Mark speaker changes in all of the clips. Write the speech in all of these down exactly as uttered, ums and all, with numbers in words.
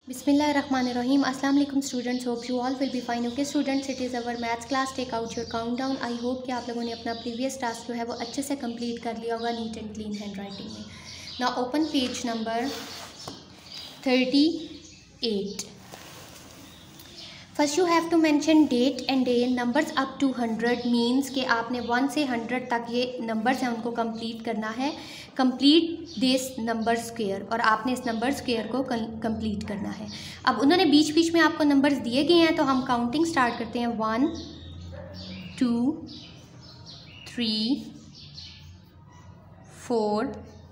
Speaker 1: Bismillahirrahmanirrahim. Assalamu alaikum students. Hope you all will be fine. Okay students, it is our maths class. Take out your countdown. I hope कि आप लोगों ने अपना previous task जो है वो अच्छे से complete कर लिया होगा neat and clean handwriting में. Now open page number thirty-eight. First you have to mention date and day. Numbers up to hundred means कि आपने one से hundred तक ये numbers हैं उनको complete करना है. कंप्लीट दिस नंबर स्क्वायर और आपने इस नंबर स्क्वायर को कंप्लीट करना है. अब उन्होंने बीच बीच में आपको नंबर्स दिए गए हैं तो हम काउंटिंग स्टार्ट करते हैं. One two three four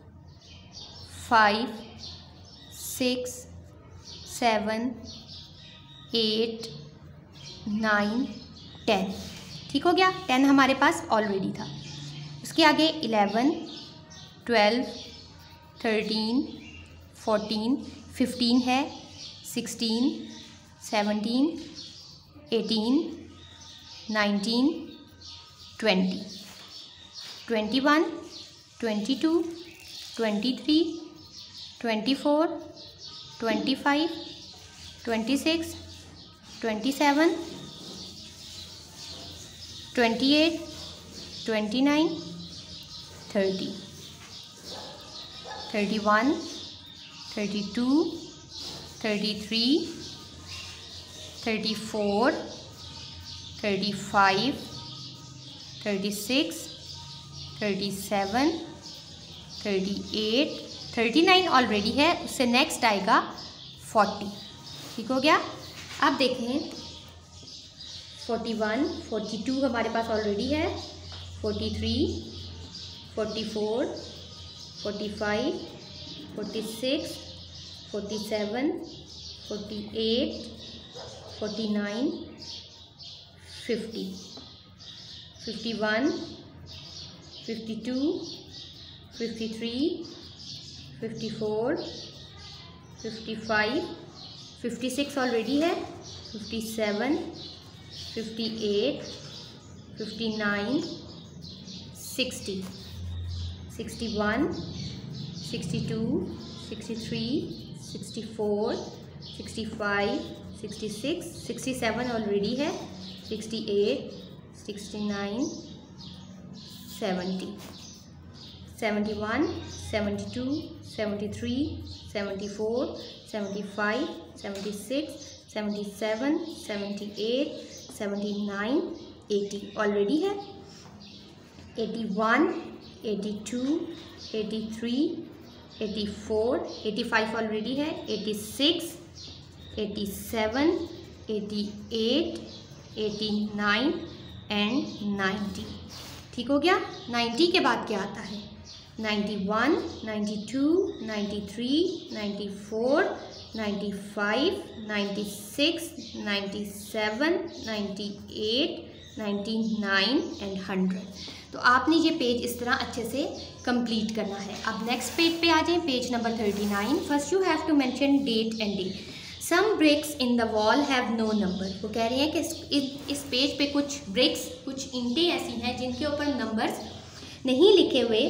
Speaker 1: five six seven eight nine ten. ठीक हो गया. टेन हमारे पास ऑलरेडी था. उसके आगे eleven twelve thirteen fourteen fifteen है. Sixteen seventeen eighteen nineteen twenty twenty one twenty two twenty three twenty four twenty five twenty six twenty seven twenty eight twenty nine thirty thirty one thirty two thirty three thirty four thirty five thirty six thirty seven thirty eight thirty nine already है. उससे next आएगा forty. ठीक हो गया. अब देखें forty one forty two हमारे पास ऑलरेडी है. Forty three forty four forty five forty six forty seven forty eight forty nine fifty fifty one fifty two fifty three fifty four fifty five fifty six already है. Fifty seven fifty eight fifty nine sixty sixty one sixty two sixty three sixty four sixty five sixty six sixty seven already है. Sixty eight sixty nine seventy seventy one seventy two seventy three seventy four seventy five seventy six seventy seven seventy eight seventy nine eighty already है. Eighty one eighty two eighty three eighty four eighty five already है. Eighty six eighty seven eighty eight eighty nine and ninety. ठीक हो गया. Ninety के बाद क्या आता है? Ninety one ninety two ninety three ninety four ninety five ninety six ninety seven ninety eight ninety nine and hundred. तो आपने ये पेज इस तरह अच्छे से कंप्लीट करना है. अब नेक्स्ट पेज पे आ जाएं. Page number thirty nine. First you have to mention date and day. Some breaks in the wall have no number. वो कह रहे हैं कि इस, इस पेज पे कुछ ब्रेक्स कुछ इंटें ऐसी हैं जिनके ऊपर नंबर्स नहीं लिखे हुए,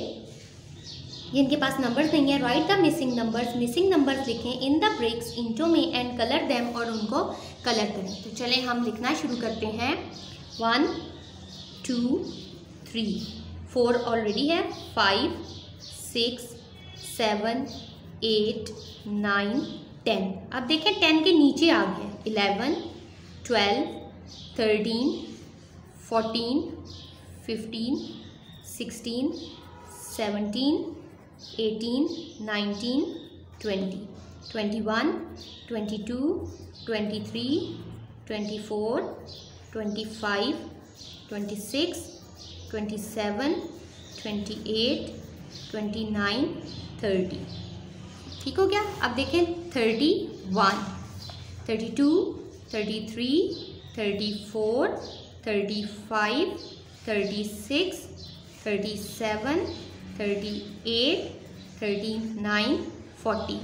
Speaker 1: जिनके पास नंबर्स नहीं है. Write the missing numbers. Missing numbers लिखें इन द ब्रेक्स इंटो में एंड कलर देम. और उनको कलर करें. तो चलें हम लिखना शुरू करते हैं. One two three four already है. Five six seven eight nine ten. अब देखें टेन के नीचे आ गए. Eleven twelve thirteen fourteen fifteen sixteen seventeen eighteen nineteen twenty twenty one twenty two twenty three twenty four twenty five twenty six twenty seven twenty eight twenty nine thirty. ठीक हो गया. अब देखें thirty one thirty two thirty three thirty four thirty five thirty six thirty seven thirty eight thirty nine forty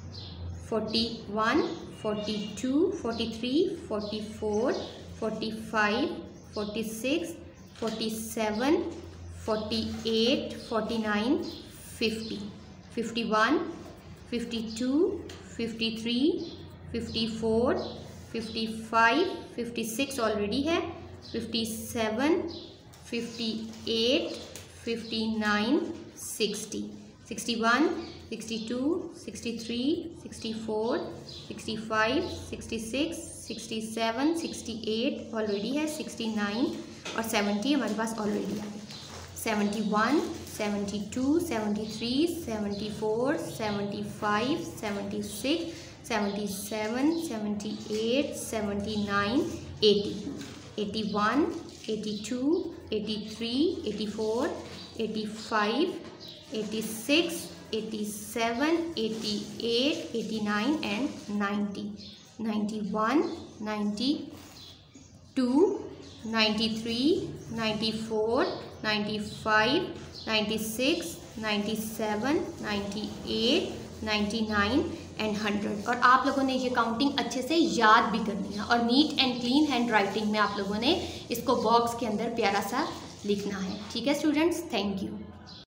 Speaker 1: forty one forty two forty three forty four forty five forty six forty seven forty eight forty nine fifty fifty one fifty two fifty three fifty four, fifty five, fifty six already है, fifty seven, fifty eight, fifty nine, sixty, sixty one, sixty two, sixty three, sixty four, sixty five, sixty six, sixty seven, sixty eight already है, sixty nine और seventy हमारे पास already आ गई। Seventy one, seventy two, seventy three, seventy four, seventy five, seventy six, seventy seven, seventy eight, seventy nine, eighty, eighty one, eighty two, eighty three, eighty four, eighty five, eighty six, eighty seven, eighty eight, eighty nine and ninety, ninety one, ninety two, ninety three, ninety four, ninety five, ninety six, ninety seven, ninety eight, ninety nine and hundred. और आप लोगों ने ये counting अच्छे से याद भी करनी है और neat and clean handwriting में आप लोगों ने इसको बॉक्स के अंदर प्यारा सा लिखना है। ठीक है स्टूडेंट्स, थैंक यू।